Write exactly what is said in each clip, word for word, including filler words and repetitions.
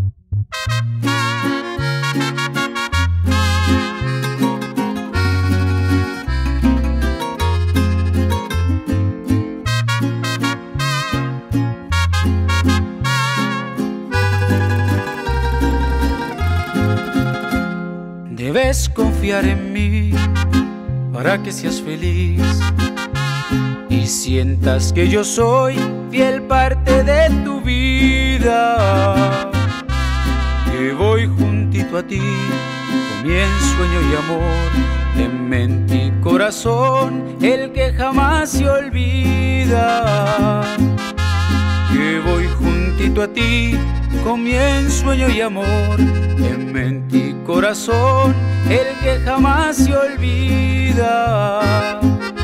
Debes confiar en mí para que seas feliz y sientas que yo soy fiel parte de tu vida. Que voy juntito a ti con mi ensueño y amor, en mente y corazón, el que jamás se olvida. Que voy juntito a ti con mi ensueño y amor, en mente y corazón, el que jamás se olvida.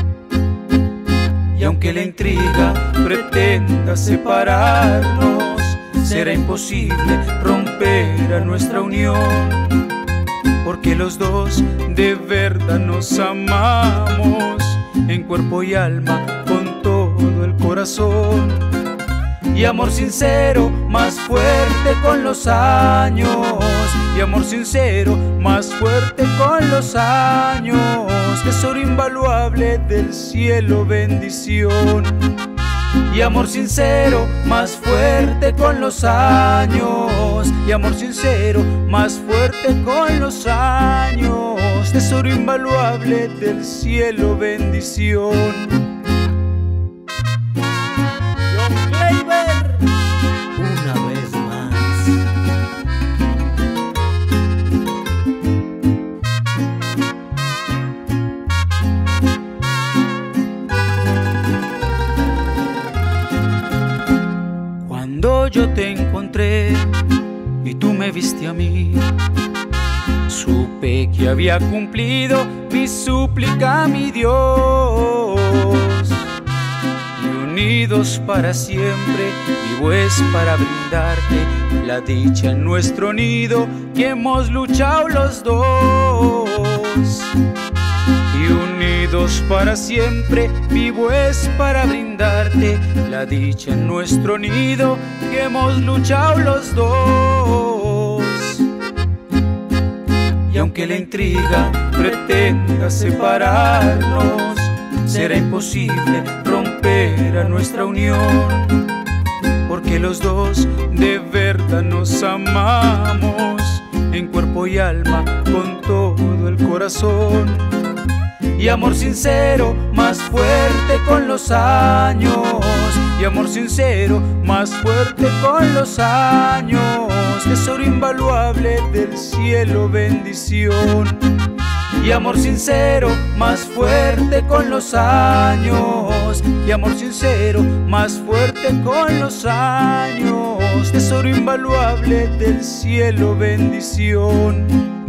Y aunque la intriga pretenda separarnos, será imposible romper a nuestra unión, porque los dos de verdad nos amamos, en cuerpo y alma, con todo el corazón. Y amor sincero, más fuerte con los años. Y amor sincero, más fuerte con los años. Tesoro invaluable del cielo, bendición. Y amor sincero, más fuerte con los años. Y amor sincero, más fuerte con los años. Tesoro invaluable del cielo, bendición. Una vez más. Cuando yo te encontré y tú me viste a mí, supe que había cumplido mi súplica, mi Dios. Unidos para siempre, vivo es para brindarte la dicha en nuestro nido, que hemos luchado los dos. Y unidos para siempre, vivo es para brindarte la dicha en nuestro nido, que hemos luchado los dos. Y aunque la intriga pretenda separarnos, será imposible romper a nuestra unión, porque los dos de verdad nos amamos, en cuerpo y alma, con todo el corazón. Y amor sincero, más fuerte con los años. Y amor sincero, más fuerte con los años. Tesoro invaluable del cielo, bendición. Y amor sincero, más fuerte con los años. Y amor sincero, más fuerte con los años. Tesoro invaluable del cielo, bendición.